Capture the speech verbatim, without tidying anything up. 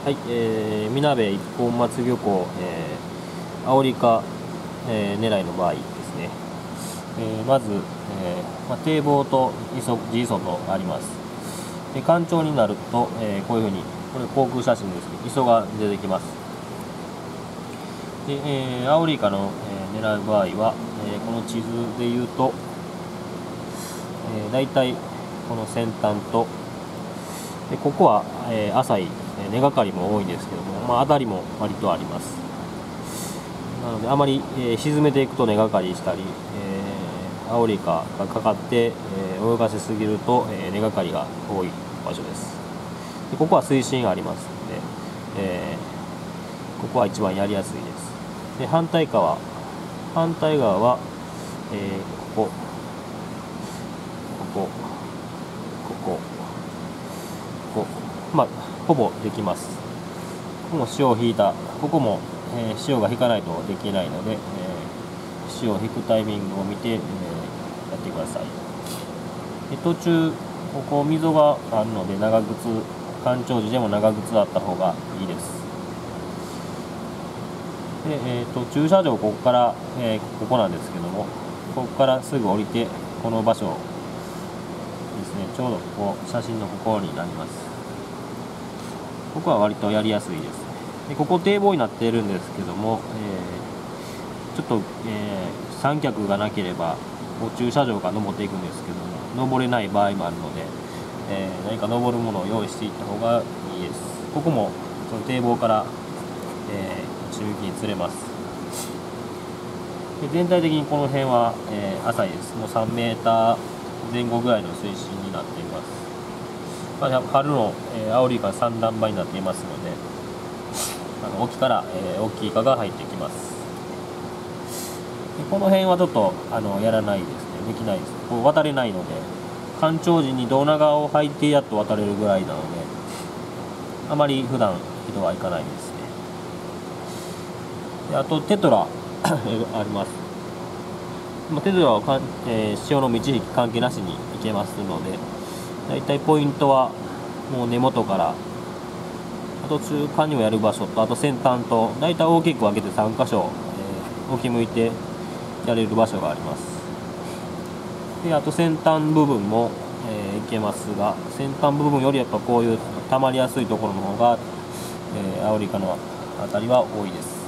はい、えー、みなべ一本松漁港、えー、アオリカ、えー、狙いの場合ですね、えー、まず、えーまあ、堤防と磯地磯とあります。で干潮になると、えー、こういうふうに、これ航空写真ですけど、磯が出てきます。で、えー、アオリカの、えー、狙う場合は、えー、この地図でいうと、えー、だいたいこの先端と、でここは、えー、浅い根がかりも多いんですけども、まあ、当たりも割とあります。なのであまり、えー、沈めていくと根がかりしたり、えー、アオリカがかかって、えー、泳がせすぎると、えー、根がかりが多い場所です。でここは水深がありますので、えー、ここは一番やりやすいです。で反対側反対側は、えー、ここここここここまあほぼできます。ここも潮を引いた、ここも、えー、潮が引かないとできないので、えー、潮を引くタイミングを見て、えー、やってください。で途中ここ溝があるので、長靴干潮時でも長靴あった方がいいです。で、えー、と駐車場ここから、えー、ここなんですけども、ここからすぐ降りてこの場所ですね、ちょうどここ写真のここになります。ここは割とやりやすいです。でここ堤防になっているんですけども、えー、ちょっと、えー、三脚がなければ駐車場から登っていくんですけども、登れない場合もあるので、えー、何か登るものを用意していった方がいいです。ここもその堤防から、えー、中域に釣れます。で全体的にこの辺は、えー、浅いです。もうさんメーターぜん後ぐらいの水深になっています。まあ、春の、えー、アオリイカ産卵場になっていますので、あの沖から、えー、大きいイカが入ってきます。でこの辺はちょっとあのやらないですね、できないです。こう渡れないので、干潮時に胴長を履いてやっと渡れるぐらいなので、あまり普段人は行かないですね。であとテトラあります。テトラはかん、えー、潮の満ち引き関係なしに行けますので、だいたいポイントはもう根元から、あと中間にもやる場所と、あと先端と、だいたい大きく分けてさんかしょ、えー、沖向いてやれる場所があります。であと先端部分も、えー、いけますが、先端部分よりやっぱこういう溜まりやすいところの方が、えー、アオリイカのあたりは多いです。